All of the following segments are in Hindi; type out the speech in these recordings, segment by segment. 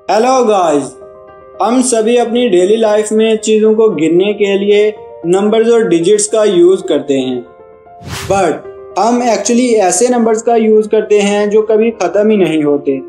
हेलो गाइस, हम सभी अपनी डेली लाइफ में चीज़ों को गिनने के लिए नंबर्स और डिजिट्स का यूज़ करते हैं, बट हम एक्चुअली ऐसे नंबर्स का यूज़ करते हैं जो कभी ख़त्म ही नहीं होते।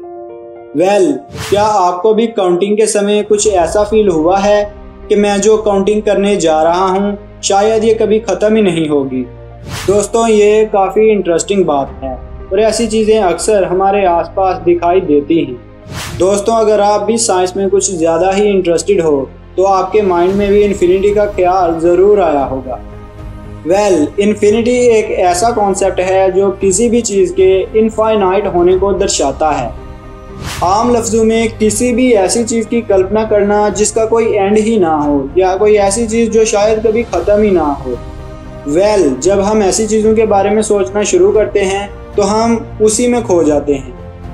क्या आपको भी काउंटिंग के समय कुछ ऐसा फील हुआ है कि मैं जो काउंटिंग करने जा रहा हूँ शायद ये कभी ख़त्म ही नहीं होगी। दोस्तों, ये काफ़ी इंटरेस्टिंग बात है और ऐसी चीज़ें अक्सर हमारे आसपास दिखाई देती हैं। दोस्तों, अगर आप भी साइंस में कुछ ज़्यादा ही इंटरेस्टेड हो तो आपके माइंड में भी इन्फिनिटी का ख्याल ज़रूर आया होगा। इन्फिनिटी एक ऐसा कॉन्सेप्ट है जो किसी भी चीज़ के इनफाइनाइट होने को दर्शाता है। आम लफ्ज़ों में किसी भी ऐसी चीज़ की कल्पना करना जिसका कोई एंड ही ना हो, या कोई ऐसी चीज़ जो शायद कभी ख़त्म ही ना हो। जब हम ऐसी चीज़ों के बारे में सोचना शुरू करते हैं तो हम उसी में खो जाते हैं।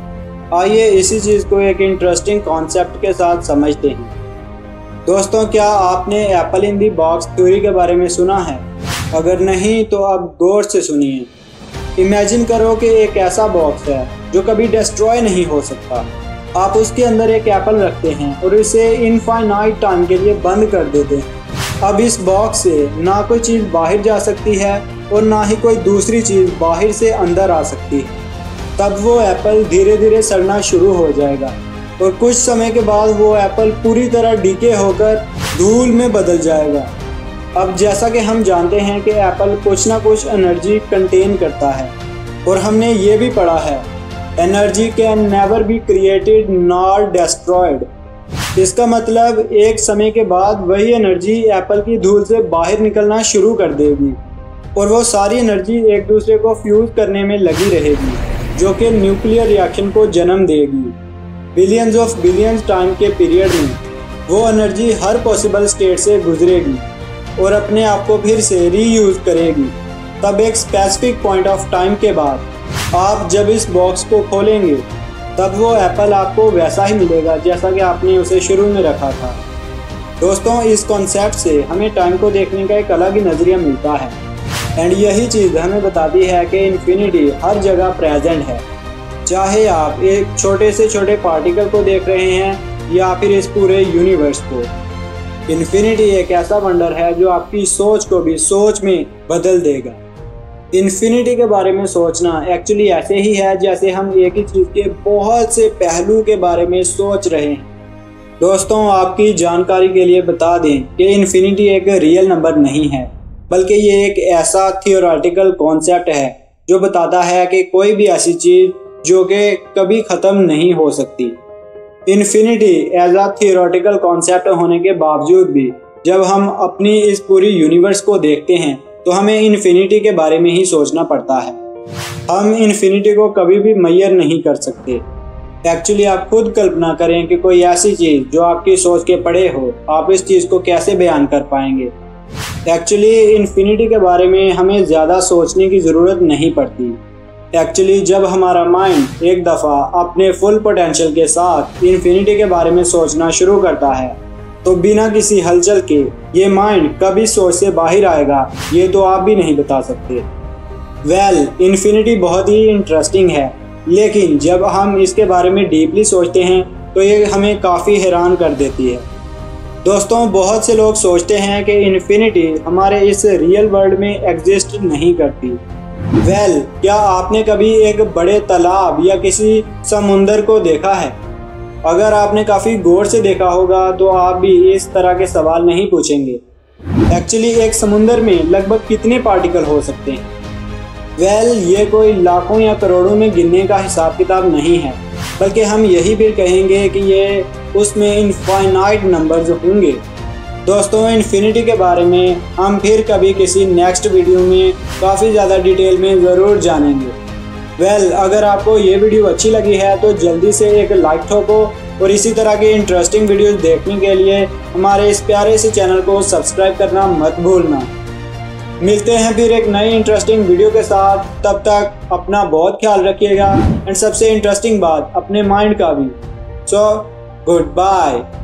आइए इसी चीज़ को एक इंटरेस्टिंग कॉन्सेप्ट के साथ समझते हैं। दोस्तों, क्या आपने apple in the box theory के बारे में सुना है? अगर नहीं तो अब गौर से सुनिए। इमेजिन करो कि एक ऐसा बॉक्स है जो कभी डिस्ट्रॉय नहीं हो सकता। आप उसके अंदर एक एप्पल रखते हैं और इसे इनफाइनाइट टाइम के लिए बंद कर देते हैं। अब इस बॉक्स से ना कोई चीज़ बाहर जा सकती है और ना ही कोई दूसरी चीज़ बाहर से अंदर आ सकती है। तब वो एप्पल धीरे धीरे सड़ना शुरू हो जाएगा और कुछ समय के बाद वो एप्पल पूरी तरह डीके होकर धूल में बदल जाएगा। अब जैसा कि हम जानते हैं कि एप्पल कुछ ना कुछ एनर्जी कंटेन करता है और हमने ये भी पढ़ा है, energy can never be created nor destroyed. इसका मतलब एक समय के बाद वही एनर्जी एप्पल की धूल से बाहर निकलना शुरू कर देगी और वो सारी एनर्जी एक दूसरे को फ्यूज करने में लगी रहेगी, जो कि न्यूक्लियर रिएक्शन को जन्म देगी। बिलियंस ऑफ बिलियंस टाइम के पीरियड में वो एनर्जी हर पॉसिबल स्टेट से गुजरेगी और अपने आप को फिर से रीयूज करेगी। तब एक स्पेसिफिक पॉइंट ऑफ टाइम के बाद आप जब इस बॉक्स को खोलेंगे तब वो एप्पल आपको वैसा ही मिलेगा जैसा कि आपने उसे शुरू में रखा था। दोस्तों, इस कॉन्सेप्ट से हमें टाइम को देखने का एक अलग ही नज़रिया मिलता है एंड यही चीज़ हमें बताती है कि इन्फिनिटी हर जगह प्रेजेंट है। चाहे आप एक छोटे से छोटे पार्टिकल को देख रहे हैं या फिर इस पूरे यूनिवर्स को। इन्फिनिटी एक ऐसा वंडर है जो आपकी सोच को भी सोच में बदल देगा। इन्फिनिटी के बारे में सोचना एक्चुअली ऐसे ही है जैसे हम एक ही चीज़ के बहुत से पहलू के बारे में सोच रहे हैं। दोस्तों, आपकी जानकारी के लिए बता दें कि इन्फिनिटी एक रियल नंबर नहीं है, बल्कि ये एक ऐसा थियोरेटिकल कॉन्सेप्ट है जो बताता है कि कोई भी ऐसी चीज़ जो कि कभी ख़त्म नहीं हो सकती। Infinity as a theoretical concept होने के बावजूद भी जब हम अपनी इस पूरी यूनिवर्स को देखते हैं तो हमें इन्फिनिटी के बारे में ही सोचना पड़ता है। हम इन्फिनिटी को कभी भी मेजर नहीं कर सकते। एक्चुअली आप खुद कल्पना करें कि कोई ऐसी चीज़ जो आपकी सोच के परे हो, आप इस चीज़ को कैसे बयान कर पाएंगे। एक्चुअली इन्फिनिटी के बारे में हमें ज़्यादा सोचने की ज़रूरत नहीं पड़ती। एक्चुअली जब हमारा माइंड एक दफ़ा अपने फुल पोटेंशियल के साथ इन्फिनिटी के बारे में सोचना शुरू करता है तो बिना किसी हलचल के ये माइंड कभी सोच से बाहर आएगा ये तो आप भी नहीं बता सकते। इन्फिनिटी बहुत ही इंटरेस्टिंग है, लेकिन जब हम इसके बारे में डीपली सोचते हैं तो ये हमें काफ़ी हैरान कर देती है। दोस्तों, बहुत से लोग सोचते हैं कि इन्फिनिटी हमारे इस रियल वर्ल्ड में एग्जिस्ट नहीं करती। क्या आपने कभी एक बड़े तालाब या किसी समुंदर को देखा है? अगर आपने काफ़ी गौर से देखा होगा तो आप भी इस तरह के सवाल नहीं पूछेंगे। एक्चुअली एक समुंदर में लगभग कितने पार्टिकल हो सकते हैं? ये कोई लाखों या करोड़ों में गिनने का हिसाब किताब नहीं है, बल्कि हम यही भी कहेंगे कि ये उसमें इनफाइनाइट नंबर्स होंगे। दोस्तों, इन्फिनिटी के बारे में हम फिर कभी किसी नेक्स्ट वीडियो में काफ़ी ज़्यादा डिटेल में ज़रूर जानेंगे। अगर आपको ये वीडियो अच्छी लगी है तो जल्दी से एक लाइक ठोको और इसी तरह के इंटरेस्टिंग वीडियोस देखने के लिए हमारे इस प्यारे से चैनल को सब्सक्राइब करना मत भूलना। मिलते हैं फिर एक नई इंटरेस्टिंग वीडियो के साथ। तब तक अपना बहुत ख्याल रखिएगा एंड सबसे इंटरेस्टिंग बात, अपने माइंड का भी। So good bye.